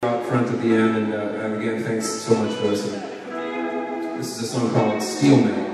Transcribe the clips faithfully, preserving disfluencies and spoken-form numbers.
Out front at the end, and, uh, and again, thanks so much for listening. This is a song called Steel Mill.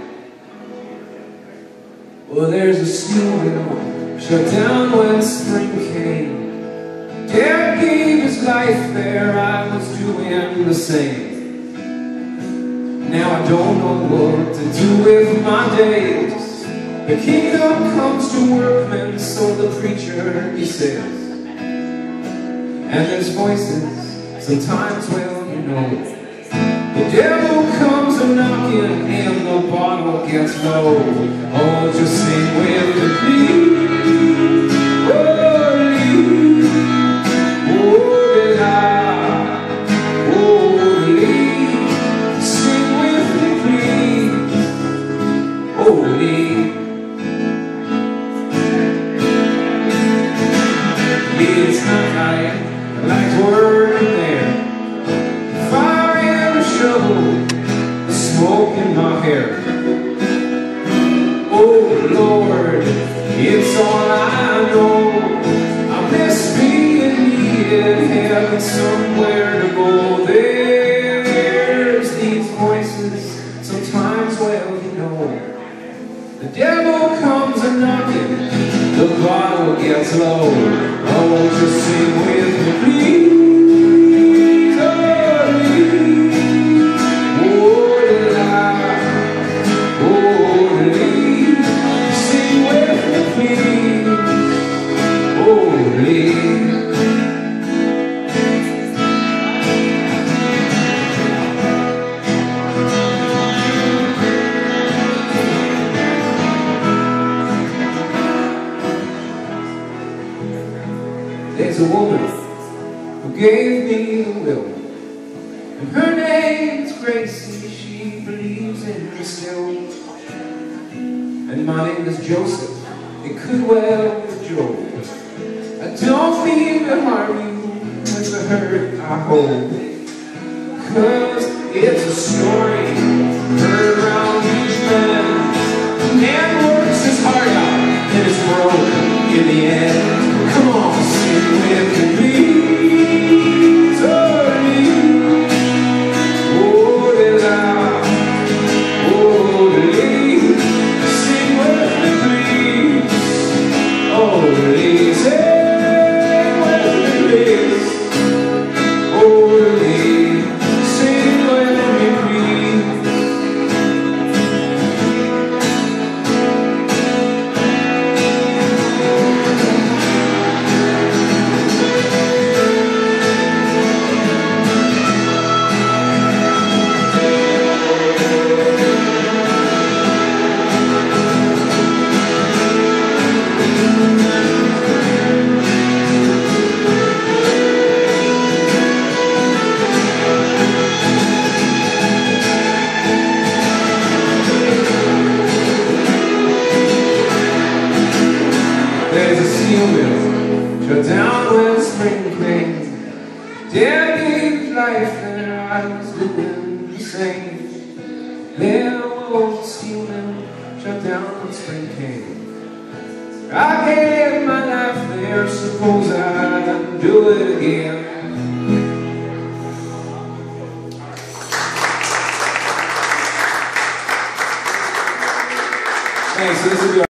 Well, there's a steel mill shut down when spring came. Dad gave his life there, I was doing the same. Now I don't know what to do with my days. The kingdom comes to workmen, so the preacher, he says. And there's voices. Sometimes, well, you know, the devil comes a-knocking and the bottle gets low. Oh, just sing with me, please. Oh, Lee. Oh, Lee. Oh, Lee. Sing with me, please. Oh, Lee. It's not high, like word there. Fire and a shovel, the smoke in my hair. Oh Lord, it's all I know. I miss being needed, having somewhere to go. There's these voices, sometimes, well, you know, the devil comes a-knocking, the bottle gets low. Oh, won't you sing with me, please? Oh, Lee. Oh, Lee. Oh, Lee. Sing with me, please. Oh, Lee. There's a woman who gave me the will, and her name's Gracie. She believes in me still. And my name is Joseph. It could well be Joe. I don't mean to harm you with the hurt I hold, 'cause it's a story heard around each man. A man works his heart out and is broke in the end. Come on, sing with me, please. Oh, Lee. Oh, Lee. Oh, Lee. Sing with me, please. Oh, Lee. Sing with me, please. Oh, Lee. Sing with me, please. There's a steel mill shut down when spring came. Dad gave his life and I was doing the same. There was a steel mill shut down when spring came. I gave my life there, suppose I'd do it again. Thanks, so this will be